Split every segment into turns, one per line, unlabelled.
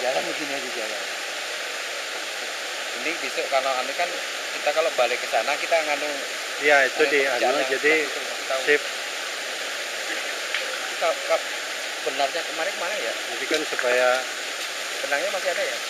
jalan begini aja jalan. Ini besok kalau anu kan kita kalau balik ke sana kita nganu.
Iya itu di anu jadi sip.
Benarnya kemarin kemana ya?
Jadi kan supaya
benangnya masih ada ya?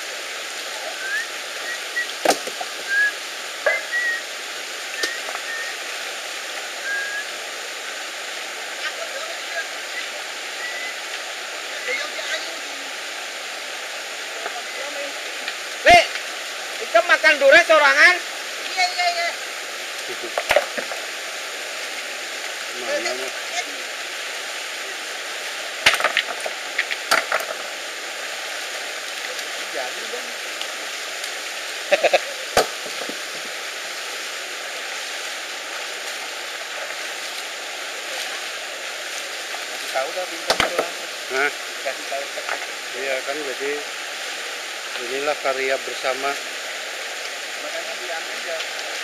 Le, itu makan durian sorangan? Iya.
mana mas?
Jadi dong. Kasih tahu dah pintar itu langsung.
Hah?
Kasih tahu teknik.
Iya kan jadi inilah karya bersama.
Makanya diambil aja.